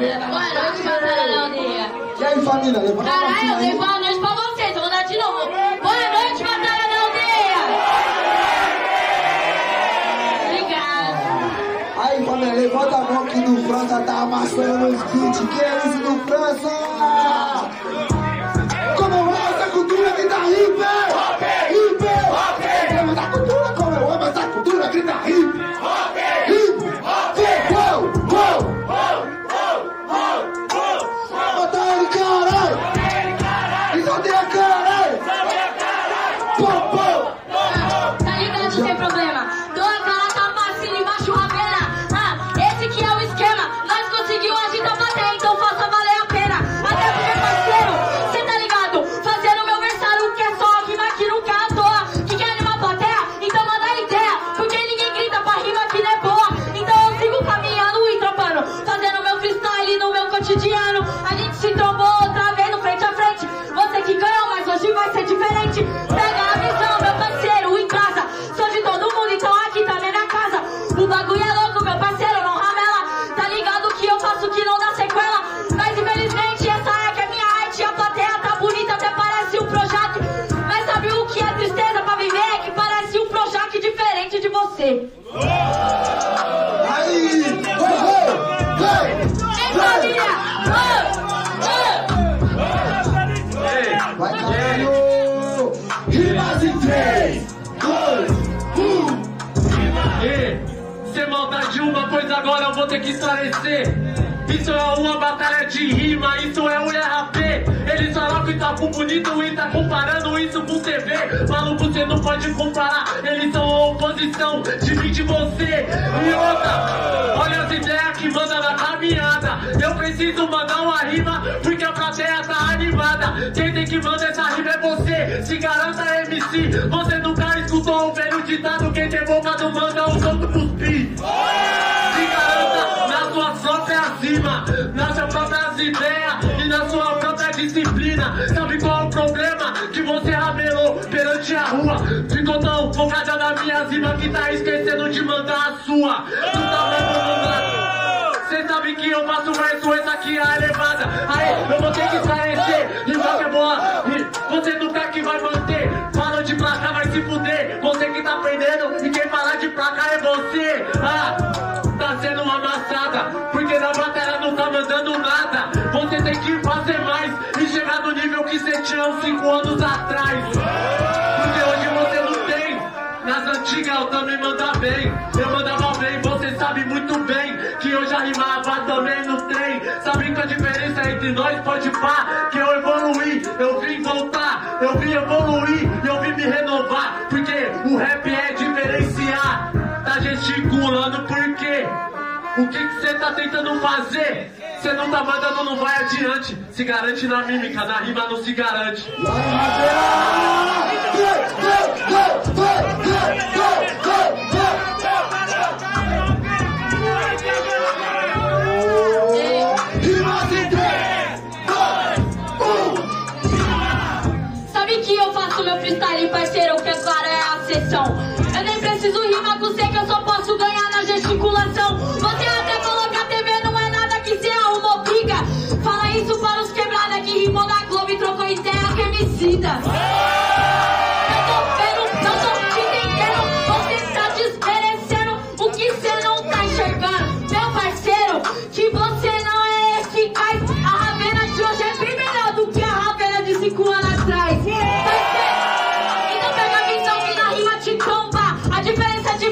Ravena. Boa noite, batalha da aldeia. E aí, família, levanta a Caralho, eu aí. dei boa noite pra vocês, eu vou dar de novo. Boa noite, batalha da aldeia. Obrigado. Aí, família, levanta a mão que do França tá amassando os kits. Que é isso do França? Como é essa cultura que tá hippie? Hippie! Levanta a cultura, como eu amo essa cultura que tá hippie. Tá ligado, sem problema. Dou a cara, tá passinho embaixo, Ravena. Esse que é o esquema. Nós conseguimos agitar a plateia, então faça valer a pena. Até porque, parceiro, cê tá ligado? Fazendo meu versário, que é só rima que nunca é à toa. Que quer animar a plateia? Então manda ideia. Porque ninguém grita pra rima que não é boa. Então eu sigo caminhando e trampando. Fazendo meu freestyle no meu cotidiano. A gente se trombou outra vez no frente a frente. Você que ganhou, mas hoje vai ser diferente. Pega a visão, meu parceiro, em casa. Sou de todo mundo, então aqui tá minha casa. O bagulho é louco, meu parceiro, não ramela. Tá ligado que eu faço que não dá sequela. Mas infelizmente essa é que é minha arte. A plateia tá bonita, até parece um Projac. Mas sabe o que é tristeza pra viver? É que parece um Projac diferente de você. Aí! Ei, família! Vai, caralho! Rimas em 3, 2, 1. Sem maldade uma, pois agora eu vou ter que esclarecer. Isso é uma batalha de rima, isso é o RAP. Eles falam que tá bonito e tá comparando isso com TV. Maluco, você não pode comparar, eles são a oposição de mim, de você. E outra, olha as ideias que manda na caminhada. Eu preciso mandar uma rima, porque a plateia tá animada. Quem tem que mandar essa rima é você, se garanta MC. Você nunca escutou o velho ditado, quem tem boca não manda os outros cuspir. Se garanta na sua própria cima, nas suas próprias ideias e na sua própria disciplina. Sabe qual é o problema? Que você ramelou perante a rua. Ficou tão focada na minha rima que tá esquecendo de mandar a sua. Tu tá mandando. Cê sabe que eu faço verso, essa aqui é a elevada. Aí eu vou ter que esclarecer, rima que é boa. Você nunca que vai manter. Fala de placa, vai se fuder. Você que tá perdendo e quem falar de placa é você. Tá sendo uma amassada, porque na batalha não tá mandando nada. Você tem que fazer mais e chegar no nível que você tinha uns 5 anos atrás. Porque hoje você não tem. Nas antigas eu também mandava bem. Eu mandava bem, você sabe muito bem que eu já rimava também no trem. Sabe que a diferença entre nós pode pá? Que eu evoluí, eu vim voltar, eu vim evoluir, eu vim me renovar. Porque o rap é diferenciar. Tá gesticulando por quê? O que você tá tentando fazer? Você não tá mandando, não vai adiante. Se garante na mímica, na rima não se garante. Sabe que eu faço meu freestyle, parceiro, que agora é a sessão. Eu nem preciso rimar com você, que eu só posso ganhar na gesticulação. Você até falou que a TV não é nada, que cê arrumou briga. Fala isso para os quebrada que rimou na Globo e trocou ideia com emicida. Eu tô vendo, não tô te entendendo. Você tá desmerecendo o que cê não tá enxergando. Meu parceiro, que você não é eficaz. A Ravena de hoje é bem melhor do que a Ravena de 5 anos atrás. Então pega a visão que na rima te tromba. A diferença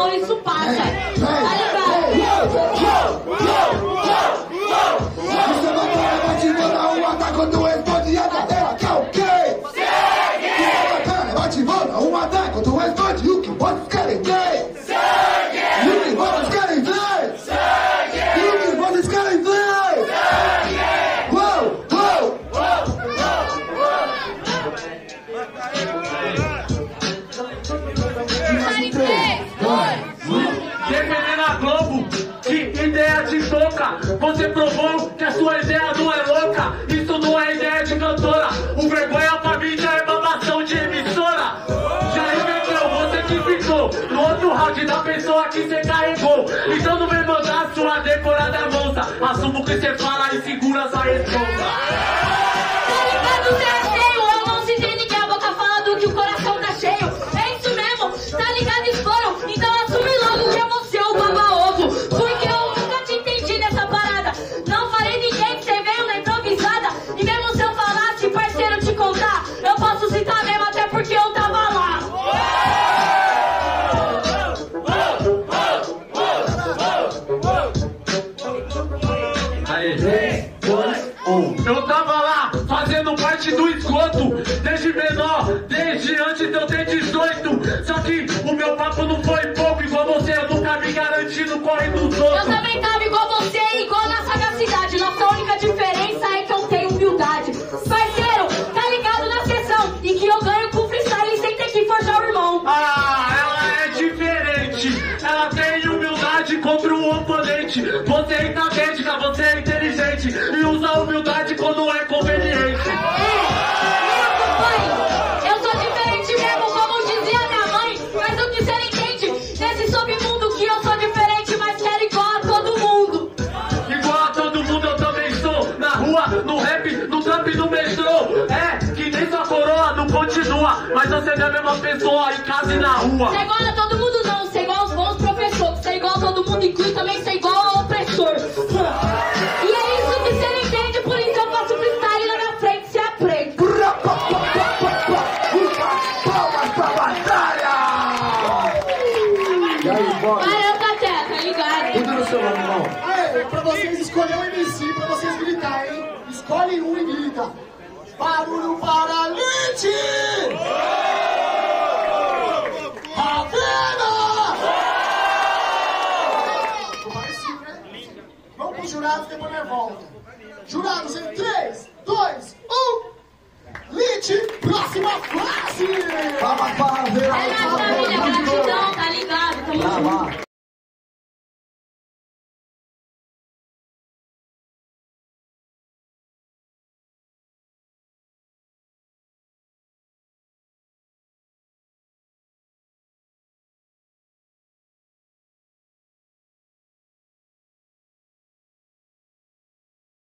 mão e isso passa. Tá ligado? Você batalha, bate, manda um ataque quando responde e a cadeira quer o quê? Sangue! Você batalha, bate, manda um ataque quando responde o que vocês querem ver? Sangue! E o que vocês querem ver? Sangue! E o que vocês querem ver? Sangue! Uou, uou! Defendendo a Globo, que ideia de toca. Você provou que a sua ideia não é louca. Isso não é ideia de cantora. O vergonha pra mim já é babação de emissora. Já inventou, você que ficou no outro round da pessoa que você carregou. Então não vem mandar sua decorada moça. Assumo que você fala e segura sua resposta. Tá ligado, Zé Cheio? Eu não citei ninguém, a boca fala do que o coração tá cheio. É isso mesmo, tá ligado, estouro? Então assume logo que é você o baba-ovo. Porque eu nunca te entendi nessa parada. Não falei ninguém que você veio na improvisada. E mesmo se eu falasse, parceiro, te contar, eu posso citar mesmo até porque eu tava lá. Aí, 3, 2, 1. Eu tava lá, fazendo parte do esgoto. Desde menor, desde antes de eu ter 18. Só que o meu papo não foi pouco. Igual você, eu nunca me garanti no corre dos outros. Eu também tava igual você, igual na sagacidade. Nossa única diferença é que eu tenho humildade. Parceiro, tá ligado na sessão em que eu ganho com freestyle sem ter que forjar o irmão. Ah, ela é diferente. Ela tem humildade contra o oponente. Você é estratégica, você é inteligente. E usa a humildade quando é conveniente. Me acompanhe. Eu sou diferente mesmo, como dizia minha mãe. Mas o que você não entende nesse submundo que eu sou diferente, mas quero igual a todo mundo. Igual a todo mundo eu também sou. Na rua, no rap, no trap e no metrô. É, que nem sua coroa não continua. Mas você é a mesma pessoa em casa e na rua. Você é igual a todo mundo não, você é igual aos bons professores. Você é igual a todo mundo inclui também, você é igual ao opressor. E é isso que você não entende, por isso eu faço freestyle lá na frente, você aprende. Palmas pra batalha! E aí, bora? Caramba, tá ligado? Tudo no seu nome, irmão. Aí, pra vocês escolher um MC, pra vocês gritar, hein? Escolhe um e grita. Barulho para Lite! Ravena! Vamos pros jurados, depois nós volta. Jurados em 3, 2, 1. Lite, próxima fase! Palmas para ver É minha família, gratidão, tá ligado? Tamo junto.